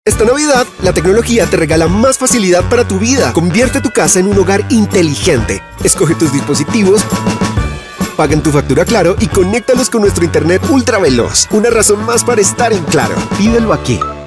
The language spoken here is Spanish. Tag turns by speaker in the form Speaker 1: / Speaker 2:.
Speaker 1: Esta Navidad, la tecnología te regala más facilidad para tu vida. Convierte tu casa en un hogar inteligente. Escoge tus dispositivos, paga en tu factura Claro y conéctalos con nuestro internet ultra veloz. Una razón más para estar en Claro. Pídelo aquí.